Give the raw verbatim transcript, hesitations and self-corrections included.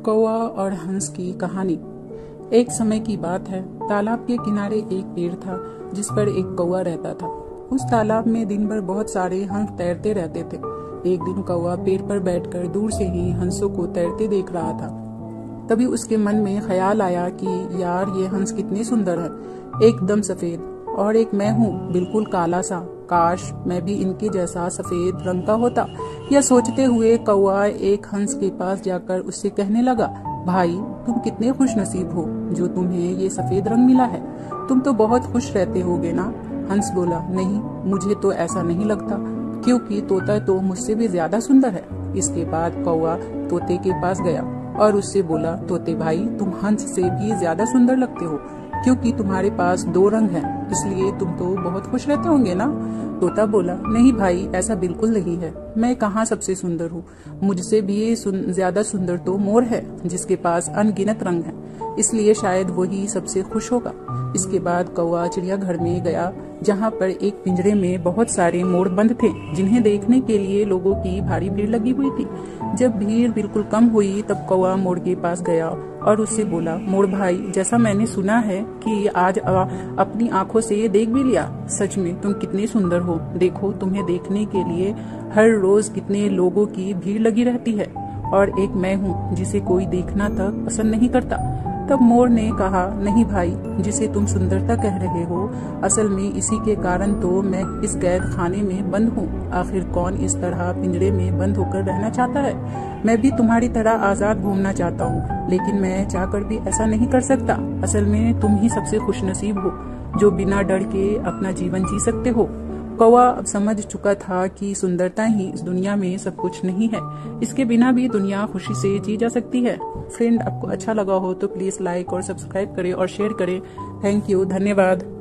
कौवा और हंस की कहानी। एक समय की बात है, तालाब के किनारे एक पेड़ था जिस पर एक कौवा रहता था। उस तालाब में दिन भर बहुत सारे हंस तैरते रहते थे। एक दिन कौवा पेड़ पर बैठकर दूर से ही हंसों को तैरते देख रहा था। तभी उसके मन में ख्याल आया कि यार ये हंस कितने सुंदर है, एकदम सफेद, और एक मैं हूँ बिल्कुल काला सा। काश मैं भी इनके जैसा सफेद रंग का होता। यह सोचते हुए कौवा एक हंस के पास जाकर उससे कहने लगा, भाई तुम कितने खुश नसीब हो जो तुम्हें ये सफेद रंग मिला है। तुम तो बहुत खुश रहते होगे ना। हंस बोला, नहीं, मुझे तो ऐसा नहीं लगता, क्योंकि तोता तो मुझसे भी ज्यादा सुंदर है। इसके बाद कौवा तोते के पास गया और उससे बोला, तोते भाई तुम हंस से भी ज्यादा सुंदर लगते हो, क्योंकि तुम्हारे पास दो रंग हैं, इसलिए तुम तो बहुत खुश रहते होंगे ना। तोता बोला, नहीं भाई, ऐसा बिल्कुल नहीं है। मैं कहाँ सबसे सुंदर हूँ, मुझसे भी सुन, ज्यादा सुंदर तो मोर है, जिसके पास अनगिनत रंग हैं, इसलिए शायद वही सबसे खुश होगा। इसके बाद कौवा चिड़ियाघर में गया, जहाँ पर एक पिंजरे में बहुत सारे मोर बंद थे, जिन्हें देखने के लिए लोगों की भारी भीड़ लगी हुई थी। जब भीड़ बिल्कुल कम हुई तब कौवा मोर के पास गया और उससे बोला, मोर भाई, जैसा मैंने सुना है कि आज आ, अपनी आंखों से देख भी लिया, सच में तुम कितने सुंदर हो। देखो, तुम्हें देखने के लिए हर रोज कितने लोगों की भीड़ लगी रहती है, और एक मैं हूँ जिसे कोई देखना तक पसंद नहीं करता। तब मोर ने कहा, नहीं भाई, जिसे तुम सुंदरता कह रहे हो, असल में इसी के कारण तो मैं इस कैद खाने में बंद हूँ। आखिर कौन इस तरह पिंजरे में बंद होकर रहना चाहता है। मैं भी तुम्हारी तरह आजाद घूमना चाहता हूँ, लेकिन मैं चाहकर भी ऐसा नहीं कर सकता। असल में तुम ही सबसे खुशनसीब हो जो बिना डर के अपना जीवन जी सकते हो। कौवा अब समझ चुका था कि सुंदरता ही इस दुनिया में सब कुछ नहीं है, इसके बिना भी दुनिया खुशी से जी जा सकती है। फ्रेंड, आपको अच्छा लगा हो तो प्लीज लाइक और सब्सक्राइब करें और शेयर करें। थैंक यू, धन्यवाद।